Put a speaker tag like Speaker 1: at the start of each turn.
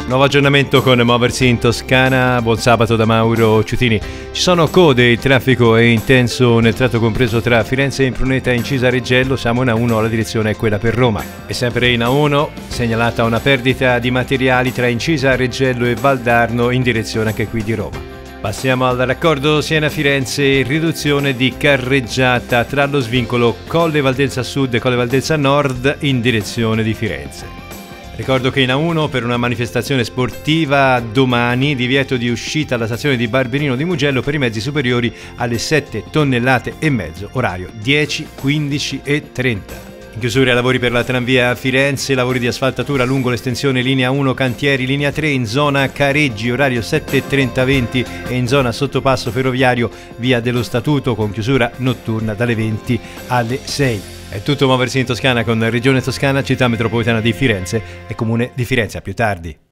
Speaker 1: Nuovo aggiornamento con Muoversi in Toscana, buon sabato da Mauro Ciutini. Ci sono code, il traffico è intenso nel tratto compreso tra Firenze e Impruneta e Incisa Reggello, siamo in A1, la direzione è quella per Roma. E sempre in A1, segnalata una perdita di materiali tra Incisa Reggello e Valdarno in direzione anche qui di Roma. Passiamo al raccordo Siena-Firenze, riduzione di carreggiata tra lo svincolo Colle Valdelsa Sud e Colle Valdelsa Nord in direzione di Firenze. Ricordo che in A1 per una manifestazione sportiva domani divieto di uscita alla stazione di Barberino di Mugello per i mezzi superiori alle 7 tonnellate e mezzo, orario 10, 15 e 30. In chiusura lavori per la tranvia a Firenze, lavori di asfaltatura lungo l'estensione linea 1 cantieri, linea 3 in zona Careggi, orario 7:30-20 e in zona sottopasso ferroviario via dello Statuto con chiusura notturna dalle 20 alle 6. È tutto Muoversi in Toscana con Regione Toscana, Città Metropolitana di Firenze e Comune di Firenze. A più tardi.